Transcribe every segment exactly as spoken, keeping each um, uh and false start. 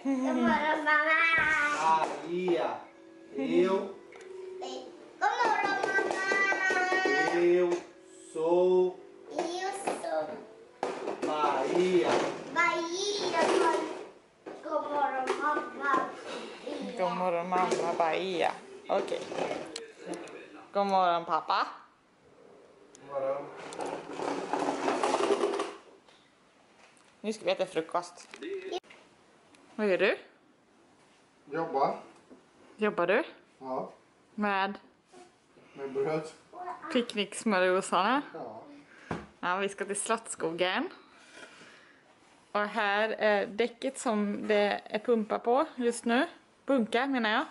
God morgon mamma! Maria! Eu... God morgon mamma! Eu sou... Eu sou... Bahia! Bahia! God morgon mamma! God morgon mamma Bahia. Okej. Okay. God morgon pappa. God morgon. Nu ska vi äta frukost. Vad gör du? Jobba. Jobbar du? Ja. Med? Med bröd. Picknicksmörgåsarna? Ja. Ja, vi ska till Slottsskogen. Och här är däcket som det är pumpa på just nu. Bunka menar jag.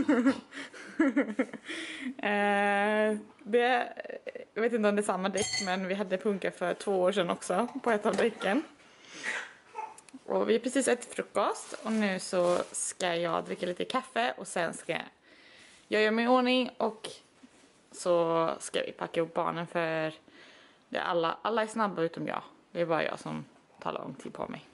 eh, det, jag vet inte om det är samma däck, men vi hade punka för två år sedan också på ett av däcken. Och vi har precis ätit frukost och nu så ska jag dricka lite kaffe och sen ska jag göra mig i ordning och så ska vi packa upp barnen för det är alla, alla är snabba utom jag. Det är bara jag som tar lång tid på mig.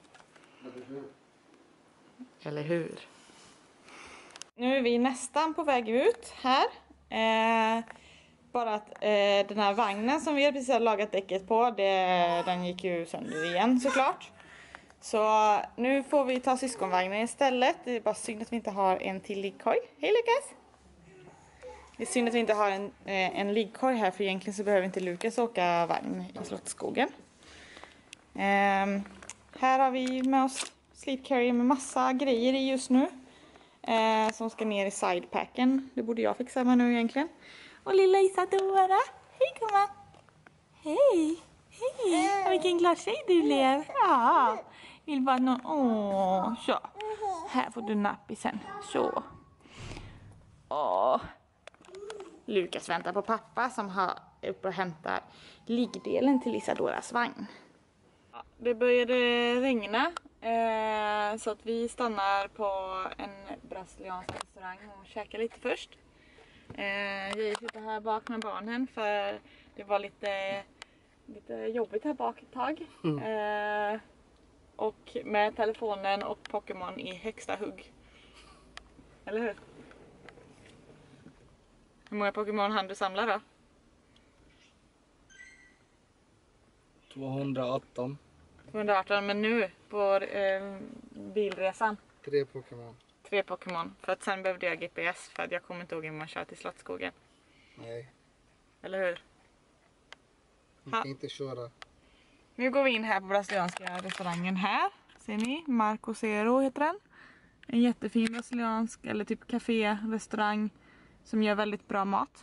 Eller hur? Nu är vi nästan på väg ut här. Eh, bara att eh, den här vagnen som vi har precis lagat däcket på, det, den gick ju sönder igen såklart. Så nu får vi ta syskonvagnen istället. Det är bara synd att vi inte har en till liggkoj. Hej Lukas! Det är synd att vi inte har en, eh, en liggkoj här, för egentligen så behöver inte Lukas åka vagn i Slottsskogen. Eh, här har vi med oss sleep carrier med massa grejer i just nu. Eh, som ska ner i sidepacken. Det borde jag fixa med nu egentligen. Och lilla Isadora. Hej gumman! Hej! Hej! Vilken glad tjej du blev. Ja. Vill bara någon... Åh, så. Här får du nappisen. Så. Åh. Lukas väntar på pappa som har uppe och hämtar liggdelen till Isadoras vagn. Ja, det började regna. Eh, så att vi stannar på en brasiliansk restaurang och käkar lite först. Eh, jag sitter här bak med barnen för det var lite... lite jobbigt här bak ett tag. Mm. Eh, och med telefonen och Pokémon i högsta hugg. Eller hur? Hur många Pokémon hann du samla då? tvåhundraarton. tvåhundraarton, men nu på eh, bilresan? Tre Pokémon. Tre Pokémon. För att sen behövde jag G P S för att jag kommer inte ihåg hur man kör till Slottsskogen. Nej. Eller hur? Man kan inte köra. Nu går vi in här på brasilianska restaurangen här. Ser ni? Marco Zero heter den. En jättefin brasiliansk eller typ café, restaurang som gör väldigt bra mat.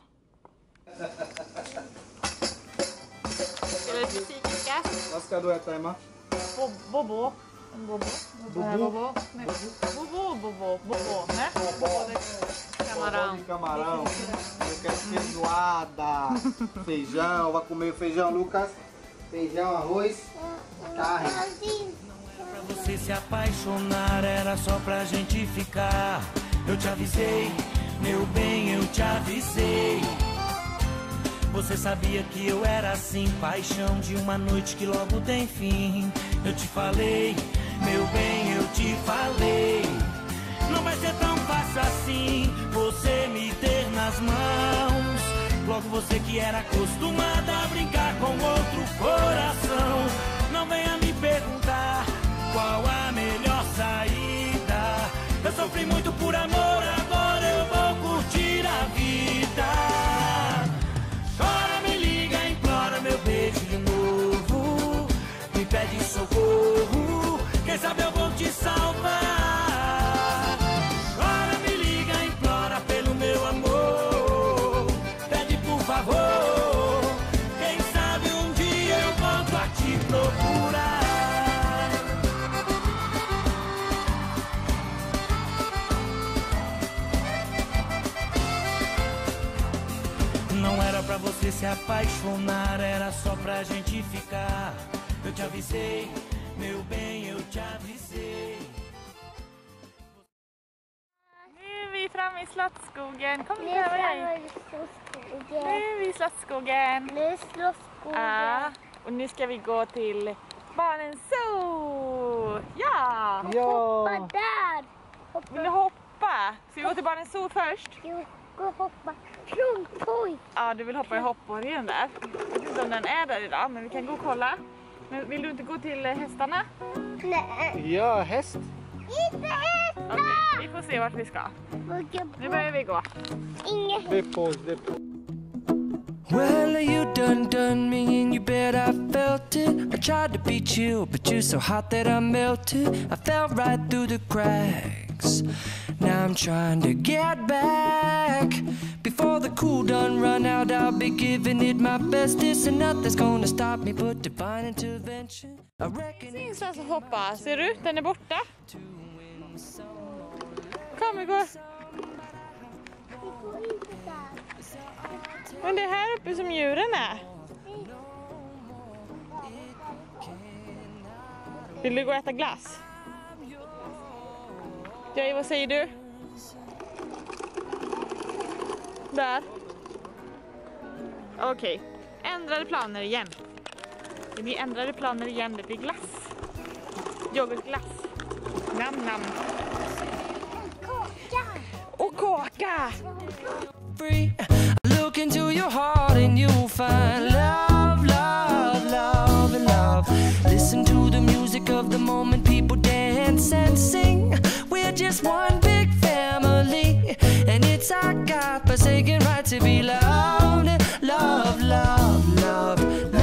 Ska du musik, Lukas? Vad ska du äta, Emma? Bobo. Bobo. Bobo. Bobo. Bobo. Bobo. Bobo. Né? Camarão. Camarão. Eu quero feijoada. Feijão. Vai comer o feijão, Lucas? Feijão, arroz, carne. Pra você se apaixonar era só pra gente ficar. Eu te avisei, meu bem, eu te avisei. Você sabia que eu era assim, paixão de uma noite que logo tem fim. Eu te falei, meu bem, eu te falei. Não vai ser tão fácil assim, você me ter nas mãos. Logo você que era acostumada a brincar com outro coração. Não venha me perguntar qual a melhor saída. Eu sofri muito por amor, agora eu vou curtir a vida. Chora, me liga, implora meu beijo de novo. Me pede socorro, quem sabe eu vou te salvar. Chora, me liga, implora pelo meu amor. Pede por favor, quem sabe um dia eu volto a te procurar. Não era pra você se apaixonar, era só pra gente ficar. Eu te avisei, meu bem, eu te avisei. Nu är vi framme i Slottsskogen. Kom Nu hit över är dig. vi i Slottsskogen. Nu är vi i Slottsskogen. Nu är Slottsskogen. Ja, och nu ska vi gå till Barnens Zoo. Ja! Hoppa där. hoppa. Vill du hoppa? Ska vi gå till barnens zoo först? Jo, gå och hoppa. Plompoj. Ja, du vill hoppa i hoppborgen där. Jag vet inte om den är där idag, men vi kan gå och kolla. Men vill du inte gå till hästarna? Nej, Ja, häst. inte hästar. Okej, vi får se vart vi ska. Nu börjar vi gå. Inget. Det är på, det är på. Well, you done done me and you bet I felt it. I tried to beat you, but you're so hot that I melted. I fell right through the cracks. Now I'm trying to get back. Before the cool done run out, I'll be giving it my best. This and nothing's gonna stop me but divine intervention. I reckon it's Ingenstans att hoppa. Ser du? Den är borta. Kom, vi går. Men det är här uppe som djuren är. Vill du gå och äta glass? Jaj, vad säger du? Där. Okej. Okay. Ändrade planer igen. Det blir ändrade planer igen. Det blir glass. Yoghurtglass. Nam nam. Och kaka. free. Look into your heart and you'll find love, love, love, and love. Listen to the music of the moment, people dance and sing. We're just one big family, and it's our God-forsaken right to be loved, love, love, love,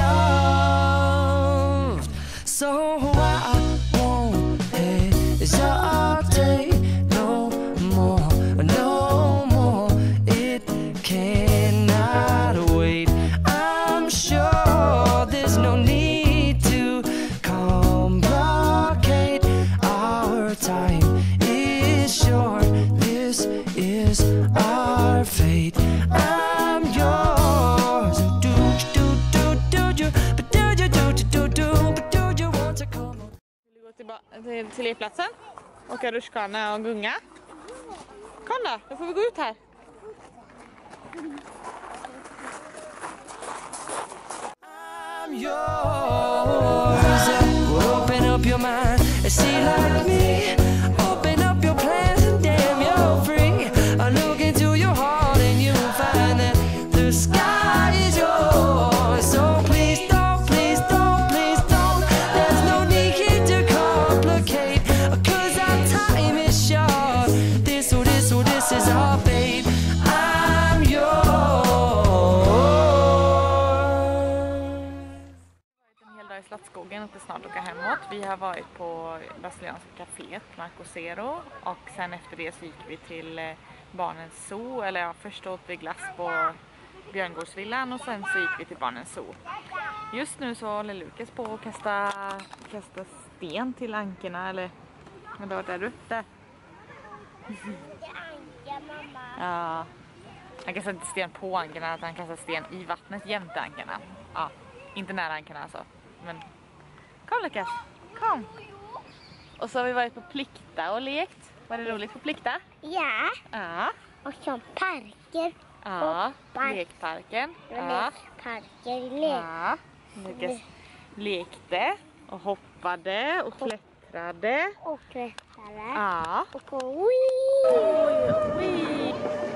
loved. So I won't hesitate no more, no more. It cannot wait. I'm sure there's no need to complicate. Our time is short. This is our fate. I'm yours. Do do do do do, but do you do do do, but do you want to come? Vill du gå tillba- till, till lekplatsen? Åka rutschkana och gunga? Kom då, då får vi gå ut här. I'm yours. Open up your mind and see like me. Open up your plans and damn you're free. I look into your heart and you'll find that the sky is yours. So please don't, please don't, please don't. There's no need to complicate, 'cause our time is short. This or this or this is our fate. I'm yours. En hel dag i Slottsskogen och det snart åka hemåt. Vi har varit på brasilianska caféet Marco Zero och sen efter det så gick vi till eh, barnens zoo, eller ja, först åt vi glass på Björngårdsvillan och sen så gick vi till barnens zoo. Just nu så håller Lukas på att kasta, kasta sten till ankorna, eller men då är du där. Anka, mamma. Ja. Han kastar inte sten på ankorna, utan han kastar sten i vattnet jämte ankorna. Ja, inte nära ankorna alltså. Men kom Lukas, kom. Och så har vi varit på Plikta och lekt. Var det roligt på Plikta? Ja, Ja. och som parker. Ja, Och park. lekparken. Och Ja. lekparker. Lek. Ja. Lukas lekte och hoppade och klättrade. Och klättrade. Ja. Och wii. Wee.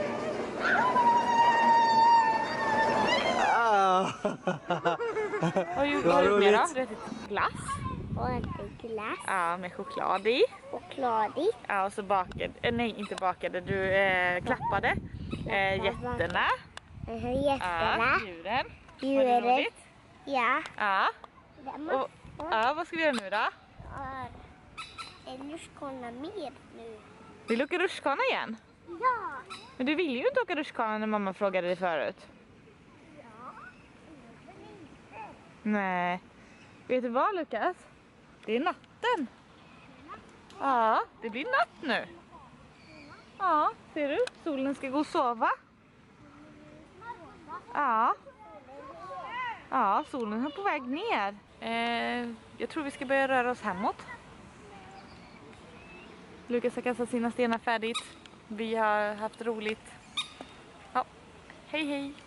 Ah. Vad gjorde Vad du med då? roligt. Du ätit glass. Och ätit glass. Ja, med choklad i. Och kladig. Ja, och så bakade, eh, nej inte bakade, du eh, klappade eh, getterna. Uh, Ja, Jätterna. djuren. Var det Djuret. roligt? Ja. Ja. Den Och, ja, vad ska vi göra nu då? har en rutschkana mer nu. Vill du åka rutschkana igen? Ja. Men du ville ju inte åka rutschkana när mamma frågade dig förut. Nej. Vet du vad Lukas? Det är natten. Ja, det blir natt nu. Ja, ser du? Solen ska gå och sova. Ja. Ja, solen är på väg ner. Eh, jag tror vi ska börja röra oss hemåt. Lukas har kastat sina stenar färdigt. Vi har haft roligt. Ja, hej hej.